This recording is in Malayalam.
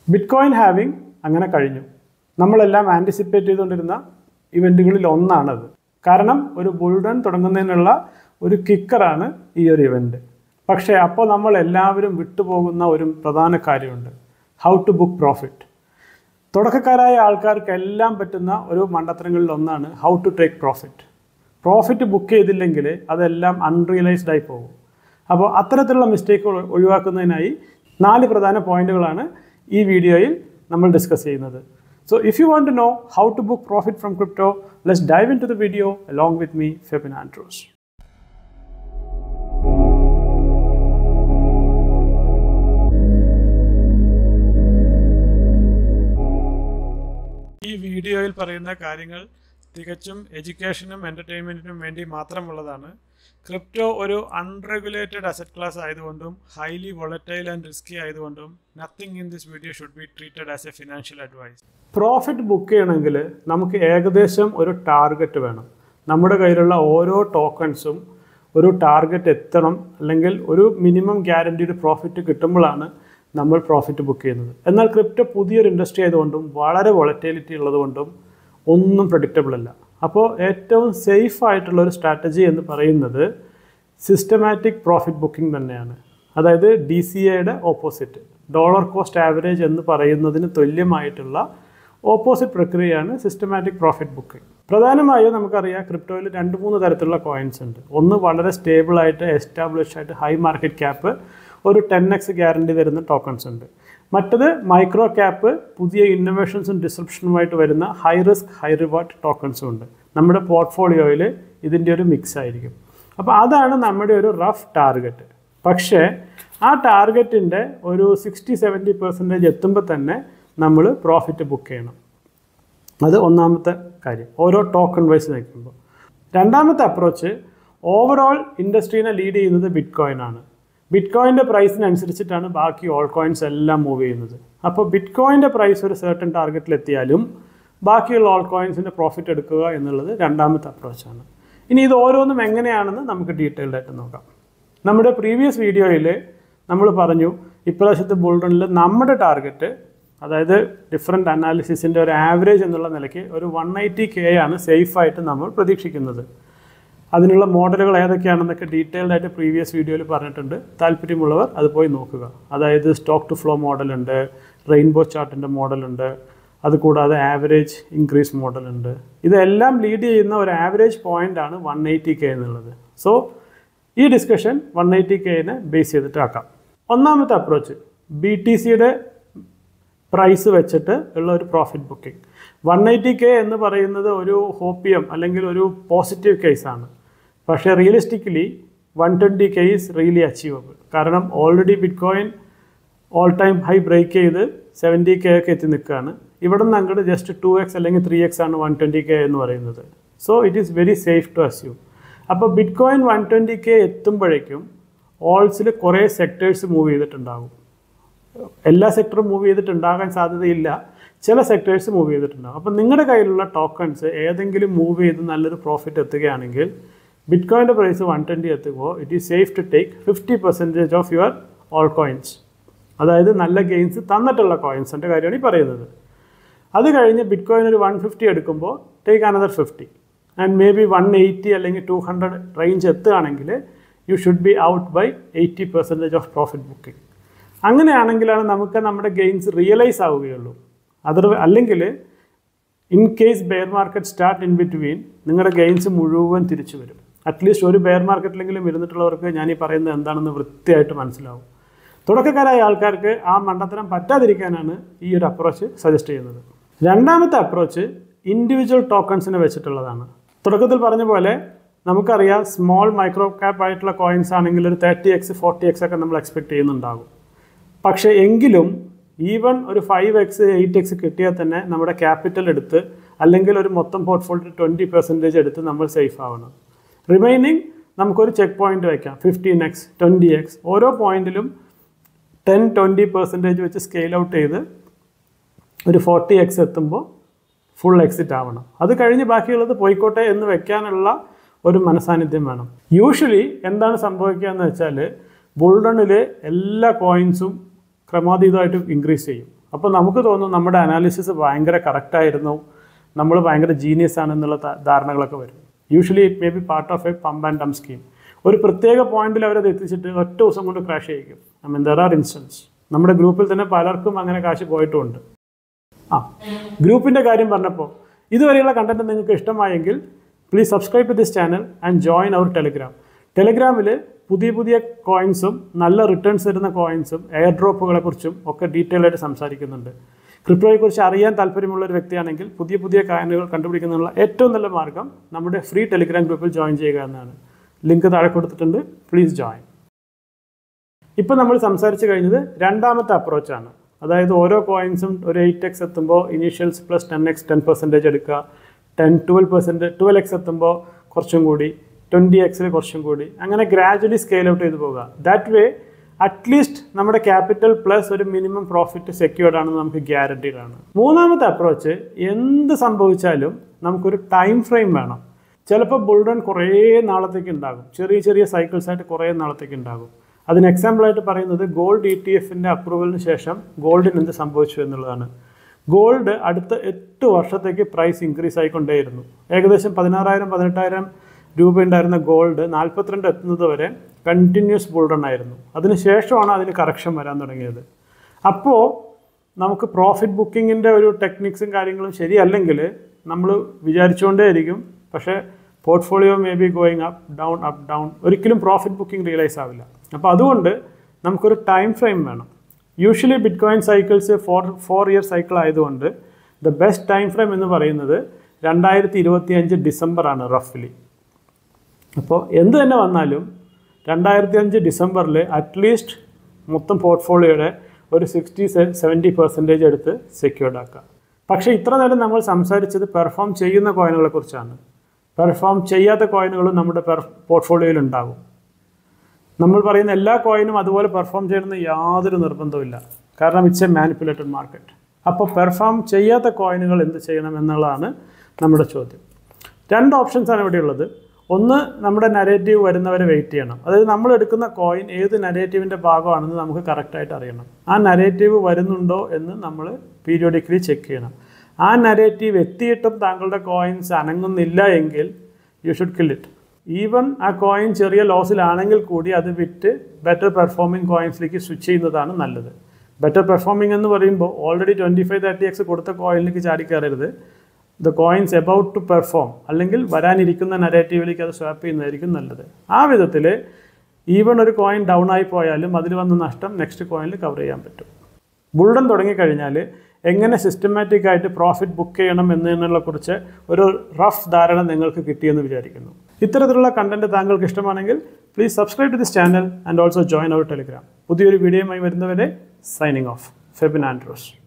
ബിറ്റ്കോയിൻ ഹാവിംഗ് അങ്ങനെ കഴിഞ്ഞു. നമ്മളെല്ലാം ആൻറ്റിസിപ്പേറ്റ് ചെയ്തുകൊണ്ടിരുന്ന ഇവൻറ്റുകളിൽ ഒന്നാണത്. കാരണം ഒരു ബുൾറൺ തുടങ്ങുന്നതിനുള്ള ഒരു കിക്കറാണ് ഈ ഒരു ഇവൻറ്റ്. പക്ഷേ അപ്പോൾ നമ്മളെല്ലാവരും വിട്ടുപോകുന്ന ഒരു പ്രധാന കാര്യമുണ്ട്, ഹൗ ടു ബുക്ക് പ്രോഫിറ്റ്. തുടക്കക്കാരായ ആൾക്കാർക്കെല്ലാം പറ്റുന്ന ഒരു മണ്ടത്തരങ്ങളിൽ ഒന്നാണ് how to take profit. Profit book ചെയ്തില്ലെങ്കിൽ അതെല്ലാം അൺറിയലൈസ്ഡ് ആയി പോകും. അപ്പോൾ അത്തരത്തിലുള്ള മിസ്റ്റേക്കുകൾ ഒഴിവാക്കുന്നതിനായി 4 പ്രധാന പോയിന്റുകളാണ് ഈ വീഡിയോയിൽ നമ്മൾ ഡിസ്കസ് ചെയ്യുന്നത്. So if you want to know how to book profit from crypto, let's dive into the video along with me, Febin Andrews. ഈ വീഡിയോയിൽ പറയുന്ന കാര്യങ്ങൾ തികച്ചും എഡ്യൂക്കേഷനും എൻ്റർടൈൻമെൻറ്റിനും വേണ്ടി മാത്രമുള്ളതാണ്. ക്രിപ്റ്റോ ഒരു അൺറെഗുലേറ്റഡ് അസറ്റ് ക്ലാസ് ആയതുകൊണ്ടും ഹൈലി വോളറ്റൈൽ ആൻഡ് റിസ്കി ആയതുകൊണ്ടും nothing in this video should be treated as a financial advice. Profit book ചെയ്യണമെങ്കിൽ നമുക്ക് ഏകദേശം ഒരു ടാർഗറ്റ് വേണം. നമ്മുടെ കയ്യിലുള്ള ഓരോ ടോക്കൺസും ഒരു ടാർഗറ്റ് എത്തണം, അല്ലെങ്കിൽ ഒരു മിനിമം ഗ്യാരണ്ടീഡ് പ്രോഫിറ്റ് കിട്ടുമ്പോഴാണ് നമ്മൾ പ്രോഫിറ്റ് ബുക്ക് ചെയ്യുന്നത്. എന്നാൽ ക്രിപ്റ്റോ പുതിയൊരു ഇൻഡസ്ട്രി ആയതുകൊണ്ടും വളരെ വോളറ്റൈലിറ്റി ഉള്ളതുകൊണ്ടും ഒന്നും പ്രഡിക്റ്റബിൾ അല്ല. അപ്പോൾ ഏറ്റവും സേഫ് ആയിട്ടുള്ള ഒരു സ്ട്രാറ്റജി എന്ന് പറയുന്നത് സിസ്റ്റമാറ്റിക് പ്രോഫിറ്റ് ബുക്കിംഗ് തന്നെയാണ്. അതായത് DCAയുടെ ഓപ്പോസിറ്റ്, ഡോളർ കോസ്റ്റ് ആവറേജ് എന്ന് പറയുന്നതിന് തുല്യമായിട്ടുള്ള ഓപ്പോസിറ്റ് പ്രക്രിയയാണ് സിസ്റ്റമാറ്റിക് പ്രോഫിറ്റ് ബുക്കിംഗ്. പ്രധാനമായും നമുക്കറിയാം ക്രിപ്റ്റോയിൽ 2-3 തരത്തിലുള്ള കോയിൻസ് ഉണ്ട്. ഒന്ന് വളരെ സ്റ്റേബിളായിട്ട് എസ്റ്റാബ്ലിഷ് ആയിട്ട് ഹൈ മാർക്കറ്റ് ക്യാപ്പ് ഒരു 10x ഗ്യാരണ്ടി തരുന്ന ടോക്കൺസ് ഉണ്ട്. മറ്റത് മൈക്രോ ക്യാപ്പ് പുതിയ ഇന്നോവേഷൻസും ഡിസ്റപ്ഷനുമായിട്ട് വരുന്ന ഹൈ റിസ്ക് ഹൈ റിവാർഡ് ടോക്കൺസും ഉണ്ട്. നമ്മുടെ പോർട്ട്ഫോളിയോയിൽ ഇതിൻ്റെ ഒരു മിക്സ് ആയിരിക്കും. അപ്പോൾ അതാണ് നമ്മുടെ ഒരു റഫ് ടാർഗറ്റ്. പക്ഷേ ആ ടാർഗറ്റിൻ്റെ ഒരു 60-70% എത്തുമ്പോൾ തന്നെ നമ്മൾ പ്രോഫിറ്റ് ബുക്ക് ചെയ്യണം. അത് ഒന്നാമത്തെ കാര്യം, ഓരോ ടോക്കൺ വൈസ് നോക്കുമ്പോൾ. രണ്ടാമത്തെ അപ്രോച്ച്, ഓവറോൾ ഇൻഡസ്ട്രീനെ ലീഡ് ചെയ്യുന്നത് ബിറ്റ്കോയിൻ ആണ്. ബിറ്റ്കോയിൻ്റെ പ്രൈസിനനുസരിച്ചിട്ടാണ് ബാക്കി ഓൾ കോയിൻസ് എല്ലാം മൂവ് ചെയ്യുന്നത്. അപ്പോൾ ബിറ്റ്കോയിൻ്റെ പ്രൈസ് ഒരു സർട്ടൻ ടാർഗറ്റിലെത്തിയാലും ബാക്കിയുള്ള ഓൾ കോയിൻസിൻ്റെ പ്രോഫിറ്റ് എടുക്കുക എന്നുള്ളത് രണ്ടാമത്തെ അപ്രോച്ചാണ്. ഇനി ഇത് ഓരോന്നും എങ്ങനെയാണെന്ന് നമുക്ക് ഡീറ്റെയിൽഡ് ആയിട്ട് നോക്കാം. നമ്മുടെ പ്രീവിയസ് വീഡിയോയിൽ നമ്മൾ പറഞ്ഞു ഇപ്രാവശ്യത്തെ ബുൾറണിൽ നമ്മുടെ ടാർഗറ്റ്, അതായത് ഡിഫറെൻറ്റ് അനാലിസിസിൻ്റെ ഒരു ആവറേജ് എന്നുള്ള നിലയ്ക്ക് ഒരു 180K ആണ് സേഫായിട്ട് നമ്മൾ പ്രതീക്ഷിക്കുന്നത്. അതിനുള്ള മോഡലുകൾ ഏതൊക്കെയാണെന്നൊക്കെ ഡീറ്റെയിൽഡ് ആയിട്ട് പ്രീവിയസ് വീഡിയോയിൽ പറഞ്ഞിട്ടുണ്ട്. താല്പര്യമുള്ളവർ അത് പോയി നോക്കുക. അതായത് സ്റ്റോക്ക് ടു ഫ്ലോ മോഡലുണ്ട്, റെയിൻബോ ചാർട്ടിൻ്റെ മോഡലുണ്ട്, അതുകൂടാതെ ആവറേജ് ഇൻക്രീസ് മോഡലുണ്ട്. ഇതെല്ലാം ലീഡ് ചെയ്യുന്ന ഒരു ആവറേജ് പോയിൻ്റ് ആണ് 180K എന്നുള്ളത്. സോ ഈ ഡിസ്കഷൻ 180Kനെ ബേസ് ചെയ്തിട്ട് ആക്കാം. ഒന്നാമത്തെ അപ്രോച്ച് BTCയുടെ പ്രൈസ് വെച്ചിട്ട് ഉള്ള ഒരു പ്രോഫിറ്റ് ബുക്കിംഗ്. 180K എന്ന് പറയുന്നത് ഒരു ഹോപ്പിയം അല്ലെങ്കിൽ ഒരു പോസിറ്റീവ് കേസാണ്. പക്ഷേ realistically 120K is really achievable. കാരണം already bitcoin all time high break ചെയ്ത് 70K ഒക്കെ എത്തി നിൽക്കുകയാണ്. ഇവിടെ നിന്ന് അങ്ങോട്ട് ജസ്റ്റ് 2x അല്ലെങ്കിൽ 3x ആണ് 120K എന്ന് പറയുന്നത്. So it is very safe to assume. അപ്പോൾ ബിറ്റ്കോയിൻ 120K എത്തുമ്പോഴേക്കും ഓൾസിൽ കുറേ സെക്ടേഴ്സ് മൂവ് ചെയ്തിട്ടുണ്ടാകും. എല്ലാ സെക്ടറും മൂവ് ചെയ്തിട്ടുണ്ടാകാൻ സാധ്യതയില്ല, ചില സെക്ടേഴ്സ് മൂവ് ചെയ്തിട്ടുണ്ടാകും. അപ്പം നിങ്ങളുടെ കയ്യിലുള്ള ടോക്കൺസ് ഏതെങ്കിലും മൂവ് ചെയ്ത് നല്ലൊരു പ്രോഫിറ്റ് എത്തുകയാണെങ്കിൽ ബിറ്റ്കോയിൻ്റെ പ്രൈസ് 120 എത്തുമ്പോൾ it is safe to take 50% of your all coins. അതായത് നല്ല ഗെയിൻസ് തന്നിട്ടുള്ള കോയിൻസിൻ്റെ കാര്യമാണ് ഈ പറയുന്നത്. അത് കഴിഞ്ഞ് ബിറ്റ്കോയിൻ ഒരു 150 എടുക്കുമ്പോൾ take another 50 and may be 180 അല്ലെങ്കിൽ 200 റേഞ്ച് എത്തുകയാണെങ്കിൽ you should be out by 80% of profit booking. അങ്ങനെയാണെങ്കിലാണ് നമുക്ക് നമ്മുടെ ഗെയിൻസ് റിയലൈസ് ആവുകയുള്ളൂ. അല്ലെങ്കിൽ in case bear market start in between നിങ്ങളുടെ ഗെയിൻസ് മുഴുവൻ തിരിച്ചു വരും. അറ്റ്ലീസ്റ്റ് ഒരു ബെയർ മാർക്കറ്റിലെങ്കിലും ഇരുന്നിട്ടുള്ളവർക്ക് ഞാൻ ഈ പറയുന്നത് എന്താണെന്ന് വൃത്തിയായിട്ട് മനസ്സിലാവും. തുടക്കക്കാരായ ആൾക്കാർക്ക് ആ മണ്ടത്തരം പറ്റാതിരിക്കാനാണ് ഈ ഒരു അപ്രോച്ച് സജസ്റ്റ് ചെയ്യുന്നത്. രണ്ടാമത്തെ അപ്രോച്ച് ഇൻഡിവിജ്വൽ ടോക്കൺസിനെ വെച്ചിട്ടുള്ളതാണ്. തുടക്കത്തിൽ പറഞ്ഞ പോലെ നമുക്കറിയാം സ്മോൾ മൈക്രോ ക്യാപ്പ് ആയിട്ടുള്ള കോയിൻസ് ആണെങ്കിൽ ഒരു 30x 40x ഒക്കെ നമ്മൾ എക്സ്പെക്ട് ചെയ്യുന്നുണ്ടാകും. പക്ഷേ എങ്കിലും ഈവൻ ഒരു 5x 8x കിട്ടിയാൽ തന്നെ നമ്മുടെ ക്യാപിറ്റൽ എടുത്ത് അല്ലെങ്കിൽ ഒരു മൊത്തം പോർട്ട്ഫോളിയോ 20% എടുത്ത് നമ്മൾ സേഫ് ആവണം. റിമൈനിങ് നമുക്കൊരു ചെക്ക് പോയിന്റ് വയ്ക്കാം, 15x 20x. ഓരോ പോയിന്റിലും 10-20% വെച്ച് സ്കെയിൽ ഔട്ട് ചെയ്ത് ഒരു 40x എത്തുമ്പോൾ ഫുൾ എക്സിറ്റ് ആവണം. അത് കഴിഞ്ഞ് ബാക്കിയുള്ളത് പോയിക്കോട്ടെ എന്ന് വെക്കാനുള്ള ഒരു മനസാന്നിധ്യം വേണം. യൂഷ്വലി എന്താണ് സംഭവിക്കുക എന്ന് വെച്ചാൽ ബുൾറണിൽ എല്ലാ കോയിൻസും ക്രമാതീതമായിട്ട് ഇൻക്രീസ് ചെയ്യും. അപ്പോൾ നമുക്ക് തോന്നും നമ്മുടെ അനാലിസിസ് ഭയങ്കര കറക്റ്റായിരുന്നു, നമ്മൾ ഭയങ്കര ജീനിയസ് ആണെന്നുള്ള ധാരണകളൊക്കെ വരും. Usually it may be part of a pump and dump scheme. ഒരു പ്രത്യേക പോയിന്റിൽ അവരത് എത്തിച്ചിട്ട് ഒറ്റ ദിവസം കൊണ്ട് ക്രാഷ് ചെയ്യിക്കും. I mean there are instances. നമ്മുടെ ഗ്രൂപ്പിൽ തന്നെ പലർക്കും അങ്ങനെ കാശ് പോയിട്ടുമുണ്ട്. ഗ്രൂപ്പിൻ്റെ കാര്യം പറഞ്ഞപ്പോൾ ഇതുവരെയുള്ള കണ്ടന്റ് നിങ്ങൾക്ക് ഇഷ്ടമായെങ്കിൽ please subscribe to this channel and join our Telegram. ടെലിഗ്രാമിൽ പുതിയ പുതിയ കോയിൻസും നല്ല റിട്ടേൺസ് തരുന്ന കോയിൻസും എയർ ഡ്രോപ്പുകളെ കുറിച്ചും ഒക്കെ ഡീറ്റെയിൽ ആയിട്ട് സംസാരിക്കുന്നുണ്ട്. ക്രിപ്റ്റോയെക്കുറിച്ച് അറിയാൻ താല്പര്യമുള്ള ഒരു വ്യക്തിയാണെങ്കിൽ പുതിയ പുതിയ കോയിനുകൾ കണ്ടുപിടിക്കുന്നതിനുള്ള ഏറ്റവും നല്ല മാർഗ്ഗം നമ്മുടെ ഫ്രീ ടെലിഗ്രാം ഗ്രൂപ്പിൽ ജോയിൻ ചെയ്യുക എന്നാണ്. ലിങ്ക് താഴെ കൊടുത്തിട്ടുണ്ട്. Please join. ഇപ്പോൾ നമ്മൾ സംസാരിച്ച് കഴിഞ്ഞത് രണ്ടാമത്തെ അപ്രോച്ചാണ്. അതായത് ഓരോ കോയിൻസും ഒരു 8x എത്തുമ്പോൾ ഇനീഷ്യൽസ് പ്ലസ് 10x 10% എടുക്കുക, 12x എത്തുമ്പോൾ കുറച്ചും കൂടി, 20x കുറച്ചും കൂടി, അങ്ങനെ ഗ്രാജുവലി സ്കെയിൽ ഔട്ട് ചെയ്ത് പോകുക. ദാറ്റ് വേ അറ്റ്ലീസ്റ്റ് നമ്മുടെ ക്യാപിറ്റൽ പ്ലസ് ഒരു മിനിമം പ്രോഫിറ്റ് സെക്യൂർഡ് ആണെന്ന് നമുക്ക് ഗ്യാരണ്ടീഡ് ആണ്. മൂന്നാമത്തെ അപ്രോച്ച്, എന്ത് സംഭവിച്ചാലും നമുക്കൊരു ടൈം ഫ്രെയിം വേണം. ചിലപ്പോൾ ബുൾ റൺ കുറേ നാളത്തേക്ക് ഉണ്ടാകും, ചെറിയ ചെറിയ സൈക്കിൾസായിട്ട് കുറേ നാളത്തേക്ക് ഉണ്ടാകും. അതിന് എക്സാമ്പിളായിട്ട് പറയുന്നത് ഗോൾഡ് ETF-ൻ്റെ അപ്രൂവലിന് ശേഷം ഗോൾഡിന് എന്ത് സംഭവിച്ചു എന്നുള്ളതാണ്. ഗോൾഡ് അടുത്ത 8 വർഷത്തേക്ക് പ്രൈസ് ഇൻക്രീസ് ആയിക്കൊണ്ടേയിരുന്നു. ഏകദേശം 16,000-18,000 രൂപ ഉണ്ടായിരുന്ന ഗോൾഡ് 42 എത്തുന്നത് വരെ കണ്ടിന്യൂസ് ബുൾ റൺ ആയിരുന്നു. അതിനുശേഷമാണ് അതിന് കറക്ഷൻ വരാൻ തുടങ്ങിയത്. അപ്പോൾ നമുക്ക് പ്രോഫിറ്റ് ബുക്കിങ്ങിൻ്റെ ഒരു ടെക്നിക്സും കാര്യങ്ങളും ശരിയല്ലെങ്കിൽ നമ്മൾ വിചാരിച്ചുകൊണ്ടേയിരിക്കും, പക്ഷേ portfolio may be going up down, ഒരിക്കലും പ്രോഫിറ്റ് ബുക്കിംഗ് റിയലൈസ് ആവില്ല. അപ്പോൾ അതുകൊണ്ട് നമുക്കൊരു ടൈം ഫ്രെയിം വേണം. Usually bitcoin cycles 4 year cycle ആയതുകൊണ്ട് ദ ബെസ്റ്റ് ടൈം ഫ്രെയിം എന്ന് പറയുന്നത് 2025 ഡിസംബറാണ് റഫ്ലി. അപ്പോൾ എന്ത് തന്നെ വന്നാലും 2005 ഡിസംബറിൽ അറ്റ്ലീസ്റ്റ് മൊത്തം പോർട്ട്ഫോളിയോയുടെ ഒരു 60-70% എടുത്ത് സെക്യൂർഡ് ആക്കുക. പക്ഷേ ഇത്ര നേരം നമ്മൾ സംസാരിച്ചത് പെർഫോം ചെയ്യുന്ന കോയിനുകളെ കുറിച്ചാണ്. പെർഫോം ചെയ്യാത്ത കോയിനുകളും നമ്മുടെ പോർട്ട്ഫോളിയോയിൽ ഉണ്ടാകും. നമ്മൾ പറയുന്ന എല്ലാ കോയിനും അതുപോലെ പെർഫോം ചെയ്യണമെന്ന് യാതൊരു നിർബന്ധമില്ല, കാരണം ഇറ്റ്സ് എ മാനിപ്പുലേറ്റഡ് മാർക്കറ്റ്. അപ്പോൾ പെർഫോം ചെയ്യാത്ത കോയിനുകൾ എന്ത് ചെയ്യണം എന്നുള്ളതാണ് നമ്മുടെ ചോദ്യം. 2 ഓപ്ഷൻസാണ് ഇവിടെ ഉള്ളത്. ഒന്ന്, നമ്മുടെ നരേറ്റീവ് വരുന്നവരെ വെയിറ്റ് ചെയ്യണം. അതായത് നമ്മൾ എടുക്കുന്ന കോയിൻ ഏത് നരേറ്റീവിൻ്റെ ഭാഗമാണെന്ന് നമുക്ക് കറക്റ്റായിട്ട് അറിയണം. ആ നരേറ്റീവ് വരുന്നുണ്ടോ എന്ന് നമ്മൾ പീരിയോഡിക്കലി ചെക്ക് ചെയ്യണം. ആ നരേറ്റീവ് എത്തിയിട്ടും താങ്കളുടെ കോയിൻസ് അനങ്ങുന്നില്ല എങ്കിൽ you should kill it. Even ആ കോയിൻ ചെറിയ ലോസിലാണെങ്കിൽ കൂടി അത് വിറ്റ് ബെറ്റർ പെർഫോമിംഗ് കോയിൻസിലേക്ക് സ്വിച്ച് ചെയ്യുന്നതാണ് നല്ലത്. ബെറ്റർ പെർഫോമിംഗ് എന്ന് പറയുമ്പോൾ ഓൾറെഡി 25-30x കൊടുത്ത കോയിനിലേക്ക് ചാടിക്കയറരുത്. The coins about to perform, അല്ലെങ്കിൽ വരാനിരിക്കുന്ന നരേറ്റീവിലേക്ക് അത് സ്വാപ്പ് ചെയ്യുന്നതായിരിക്കും നല്ലത്. ആ വിധത്തിൽ ഈവൺ ഒരു കോയിൻ ഡൗൺ ആയി പോയാലും അതിൽ വന്ന നഷ്ടം നെക്സ്റ്റ് കോയിനിൽ കവർ ചെയ്യാൻ പറ്റും. ബുൾ റൺ തുടങ്ങിക്കഴിഞ്ഞാൽ എങ്ങനെ സിസ്റ്റമാറ്റിക് ആയിട്ട് പ്രോഫിറ്റ് ബുക്ക് ചെയ്യണം എന്നതിനെക്കുറിച്ച് ഒരു റഫ് ധാരണ നിങ്ങൾക്ക് കിട്ടിയെന്ന് വിചാരിക്കുന്നു. ഇത്തരത്തിലുള്ള കണ്ടന്റ് താങ്കൾക്ക് ഇഷ്ടമാണെങ്കിൽ please subscribe to this channel and also join our Telegram. പുതിയൊരു വീഡിയോയുമായി വരുന്നവരെ സൈനിങ് ഓഫ്. ഫെബിൻ ആൻഡ്രൂസ്.